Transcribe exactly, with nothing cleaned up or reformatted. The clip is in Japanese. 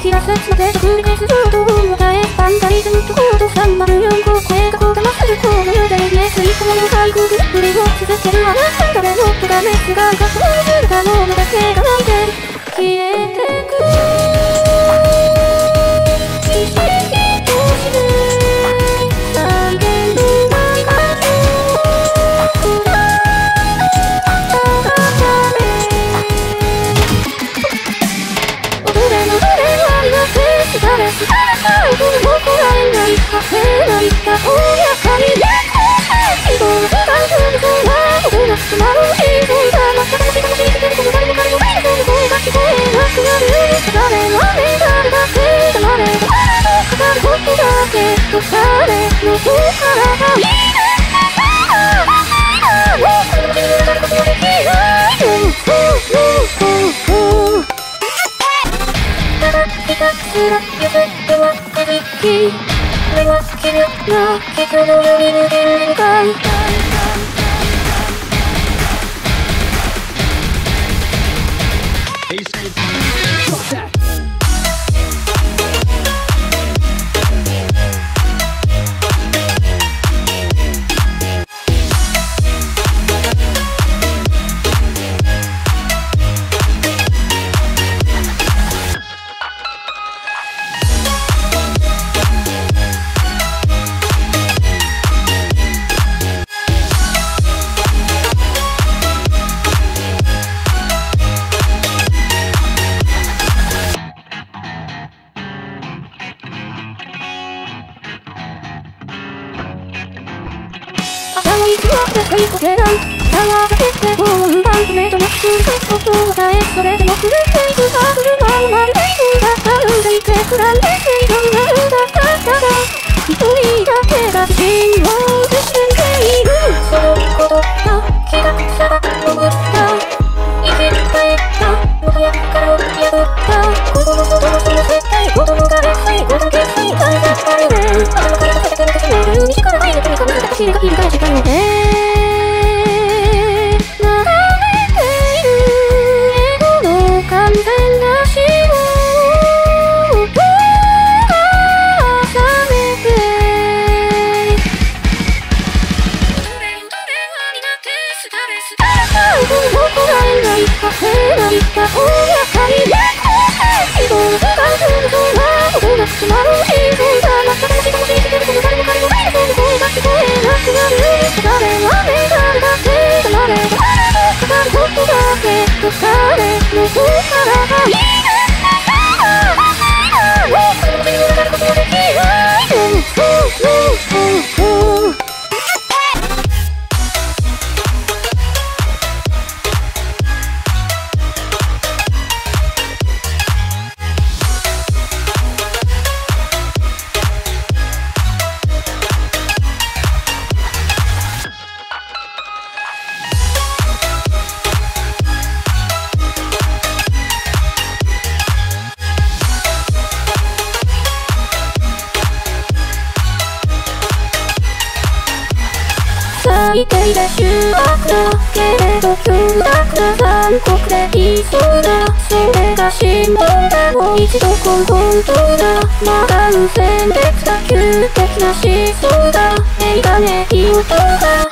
気が切なで繰り返す情報を迎えバンダリズムとコードさんまるよんご声がこだまするコードでね吸い込む韓国振りを続けるあなた誰もとがめすががそうするだろうのだけがないで消えてく誰し誰かを怒られないかせないかおやかにね希望の世界中の空は大なくなる希望がまた楽しい楽しいしてるこの誰も彼もないその声が聞こえなくなる誰の雨がるだけ黙れ黙れと語ることだけと彼の方からがいいねもうこの街に流れることはできないよただひたすら譲ってはくじき俺は奇妙な人のより抜けるかい吸い込めない泡が出てこうバンドメイトの普通のことを変えそれでも狂っていくが車をまるでいくが歩んでいてくらんで正常なるんだったが一人だけが自信を失っているそのことが気が草が登った生き返った元やからを破った心の外のその絶対子供が劣勢子供決済感じたるね頭から立てて抜けてめる道から入れてみかみせた走りが翻したよねかせないかおやかにね希望の世界中の空ほどなく迫る希望がまた楽しい楽しいしてるこの誰も彼もないその声が聞こえなくなる誰は目があるだけ黙れ黙れと語ることだけと彼の方からがいいねもうこの街に流ることはできないよそうそうそうそう最低で醜悪だけれど凶悪な残酷でいそうだそれが新聞だもう一度根本当だまだ無線できた究極な思想だ映画ねいい音が